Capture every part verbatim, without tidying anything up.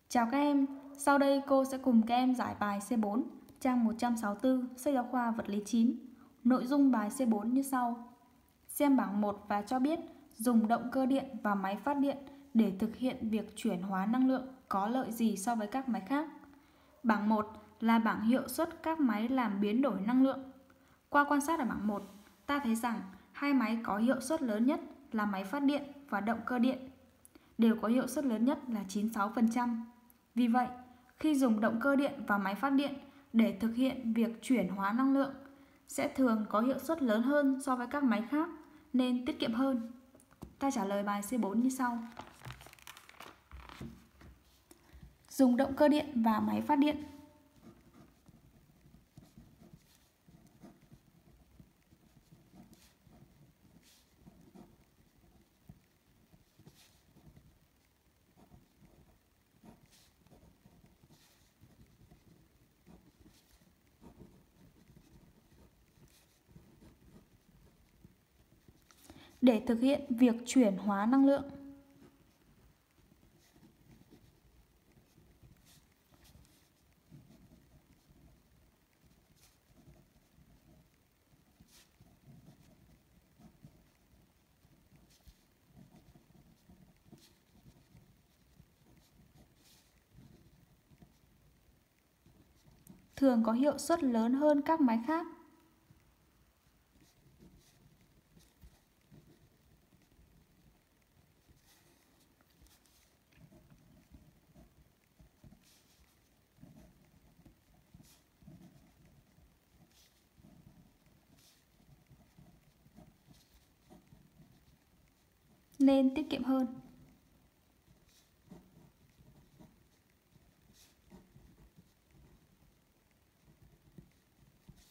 Chào các em, sau đây cô sẽ cùng các em giải bài C bốn, trang một trăm sáu mươi tư, sách giáo khoa vật lý chín. Nội dung bài C bốn như sau. Xem bảng một và cho biết dùng động cơ điện và máy phát điện để thực hiện việc chuyển hóa năng lượng có lợi gì so với các máy khác. Bảng một là bảng hiệu suất các máy làm biến đổi năng lượng. Qua quan sát ở bảng một, ta thấy rằng hai máy có hiệu suất lớn nhất là máy phát điện và động cơ điện đều có hiệu suất lớn nhất là chín mươi sáu phần trăm. Vì vậy, khi dùng động cơ điện và máy phát điện để thực hiện việc chuyển hóa năng lượng sẽ thường có hiệu suất lớn hơn so với các máy khác nên tiết kiệm hơn. Ta trả lời bài C bốn như sau. Dùng động cơ điện và máy phát điện. Để thực hiện việc chuyển hóa năng lượng. Thường có hiệu suất lớn hơn các máy khác. Nên tiết kiệm hơn.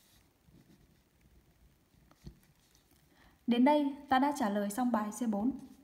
Đến đây ta đã trả lời xong bài C bốn.